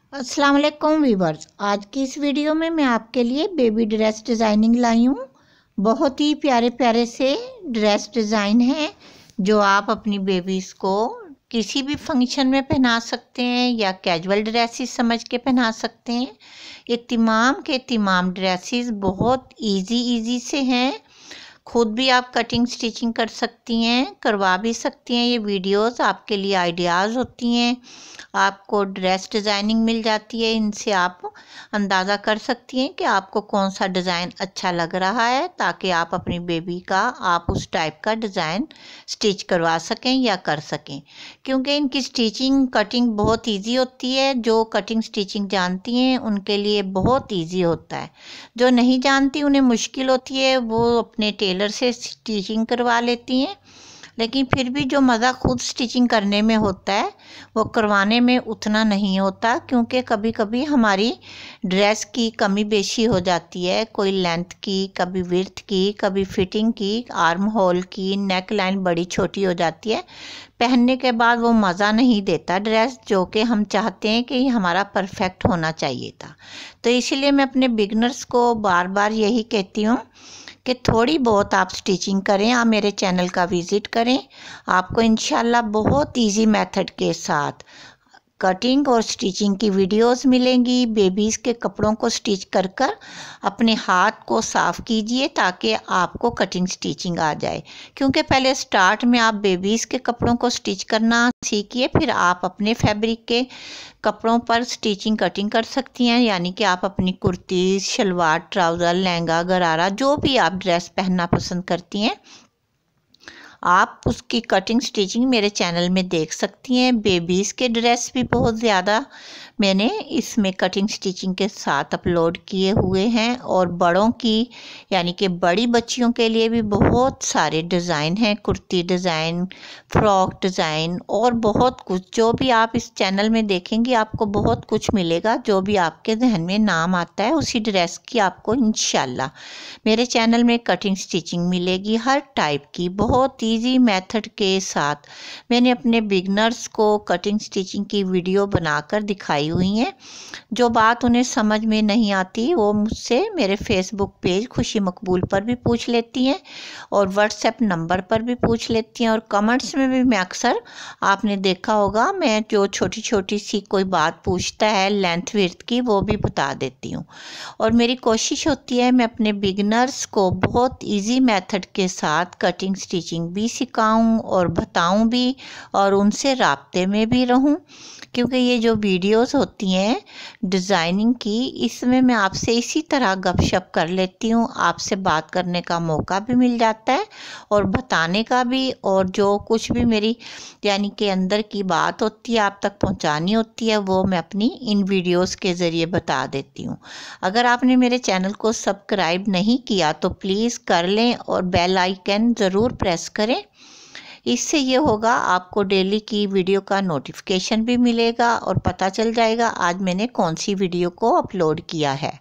अस्सलाम वालेकुम वीवर्स। आज की इस वीडियो में मैं आपके लिए बेबी ड्रेस डिज़ाइनिंग लाई हूँ। बहुत ही प्यारे प्यारे से ड्रेस डिज़ाइन हैं जो आप अपनी बेबीज़ को किसी भी फंक्शन में पहना सकते हैं या कैजुअल ड्रेसेस समझ के पहना सकते हैं। ये तमाम के तमाम ड्रेसेस बहुत इजी से हैं। खुद भी आप कटिंग स्टिचिंग कर सकती हैं, करवा भी सकती हैं। ये वीडियोस आपके लिए आइडियाज़ होती हैं, आपको ड्रेस डिज़ाइनिंग मिल जाती है। इनसे आप अंदाज़ा कर सकती हैं कि आपको कौन सा डिज़ाइन अच्छा लग रहा है, ताकि आप अपनी बेबी का आप उस टाइप का डिज़ाइन स्टिच करवा सकें या कर सकें। क्योंकि इनकी स्टिचिंग कटिंग बहुत ईजी होती है। जो कटिंग स्टिचिंग जानती हैं उनके लिए बहुत ईजी होता है। जो नहीं जानती उन्हें मुश्किल होती है, वो अपने टेलर से स्टिचिंग करवा लेती हैं। लेकिन फिर भी जो मज़ा खुद स्टिचिंग करने में होता है वो करवाने में उतना नहीं होता, क्योंकि कभी कभी हमारी ड्रेस की कमी बेशी हो जाती है। कोई लेंथ की, कभी विड्थ की, कभी फिटिंग की, आर्म होल की, नेक लाइन बड़ी छोटी हो जाती है। पहनने के बाद वो मज़ा नहीं देता ड्रेस, जो कि हम चाहते हैं कि हमारा परफेक्ट होना चाहिए था। तो इसीलिए मैं अपने बिगनर्स को बार बार यही कहती हूँ कि थोड़ी बहुत आप स्टिचिंग करें, आप मेरे चैनल का विज़िट करें। आपको इंशाल्लाह बहुत इजी मेथड के साथ कटिंग और स्टिचिंग की वीडियोस मिलेंगी। बेबीज़ के कपड़ों को स्टिच कर कर अपने हाथ को साफ़ कीजिए ताकि आपको कटिंग स्टिचिंग आ जाए। क्योंकि पहले स्टार्ट में आप बेबीज़ के कपड़ों को स्टिच करना सीखिए, फिर आप अपने फैब्रिक के कपड़ों पर स्टिचिंग कटिंग कर सकती हैं। यानी कि आप अपनी कुर्ती, शलवार, ट्राउज़र, लहंगा, गरारा, जो भी आप ड्रेस पहनना पसंद करती हैं, आप उसकी कटिंग स्टिचिंग मेरे चैनल में देख सकती हैं। बेबीज़ के ड्रेस भी बहुत ज़्यादा मैंने इसमें कटिंग स्टिचिंग के साथ अपलोड किए हुए हैं, और बड़ों की यानी कि बड़ी बच्चियों के लिए भी बहुत सारे डिज़ाइन हैं। कुर्ती डिज़ाइन, फ्रॉक डिज़ाइन और बहुत कुछ। जो भी आप इस चैनल में देखेंगे आपको बहुत कुछ मिलेगा। जो भी आपके जहन में नाम आता है उसी ड्रेस की आपको इंशाल्लाह मेरे चैनल में कटिंग स्टिचिंग मिलेगी, हर टाइप की। बहुत इजी मेथड के साथ मैंने अपने बिगनर्स को कटिंग स्टिचिंग की वीडियो बनाकर दिखाई हुई हैं। जो बात उन्हें समझ में नहीं आती वो मुझसे मेरे फेसबुक पेज खुशी मकबूल पर भी पूछ लेती हैं, और व्हाट्सएप नंबर पर भी पूछ लेती हैं, और कमेंट्स में भी मैं अक्सर, आपने देखा होगा, मैं जो छोटी छोटी सी कोई बात पूछता है लेंथ विड्थ की, वो भी बता देती हूँ। और मेरी कोशिश होती है मैं अपने बिगनर्स को बहुत इजी मेथड के साथ कटिंग स्टिचिंग भी सिखाऊं और बताऊं भी, और उनसे राब्ते में भी रहूं। क्योंकि ये जो वीडियोस होती हैं डिज़ाइनिंग की, इसमें मैं आपसे इसी तरह गपशप कर लेती हूँ। आपसे बात करने का मौका भी मिल जाता है और बताने का भी, और जो कुछ भी मेरी यानी कि अंदर की बात होती है आप तक पहुँचानी होती है, वो मैं अपनी इन वीडियोस के ज़रिए बता देती हूँ। अगर आपने मेरे चैनल को सब्सक्राइब नहीं किया तो प्लीज़ कर लें, और बेल आइकन ज़रूर प्रेस करें। इससे ये होगा आपको डेली की वीडियो का नोटिफिकेशन भी मिलेगा और पता चल जाएगा आज मैंने कौन सी वीडियो को अपलोड किया है।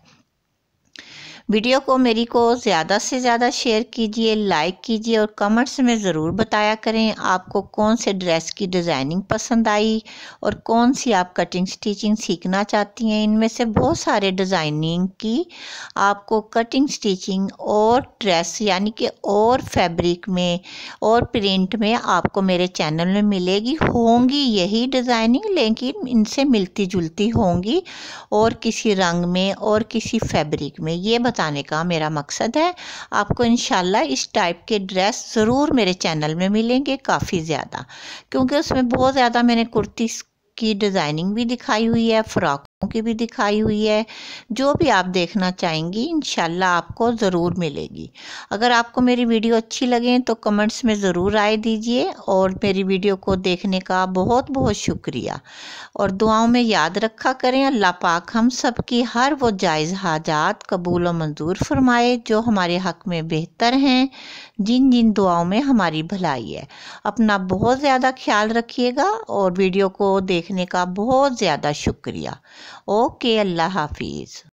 वीडियो को मेरी को ज़्यादा से ज़्यादा शेयर कीजिए, लाइक कीजिए, और कमेंट्स में ज़रूर बताया करें आपको कौन से ड्रेस की डिज़ाइनिंग पसंद आई और कौन सी आप कटिंग स्टिचिंग सीखना चाहती हैं। इनमें से बहुत सारे डिज़ाइनिंग की आपको कटिंग स्टिचिंग और ड्रेस यानी कि और फैब्रिक में और प्रिंट में आपको मेरे चैनल में मिलेगी। होंगी यही डिज़ाइनिंग, लेकिन इनसे मिलती जुलती होंगी और किसी रंग में और किसी फैब्रिक में। ये बताने का मेरा मकसद है। आपको इंशाल्लाह इस टाइप के ड्रेस ज़रूर मेरे चैनल में मिलेंगे, काफ़ी ज़्यादा, क्योंकि उसमें बहुत ज़्यादा मैंने कुर्ती की डिज़ाइनिंग भी दिखाई हुई है, फ्रॉकों की भी दिखाई हुई है। जो भी आप देखना चाहेंगी इंशाल्लाह आपको ज़रूर मिलेगी। अगर आपको मेरी वीडियो अच्छी लगे तो कमेंट्स में ज़रूर राय दीजिए, और मेरी वीडियो को देखने का बहुत बहुत शुक्रिया। और दुआओं में याद रखा करें, अल्लाह पाक हम सब की हर वो जायज़ हाजात कबूल और मंजूर फरमाए जो हमारे हक़ में बेहतर हैं, जिन जिन दुआओं में हमारी भलाई है। अपना बहुत ज़्यादा ख्याल रखिएगा, और वीडियो को देखने का बहुत ज़्यादा शुक्रिया। ओके, अल्लाह हाफिज़।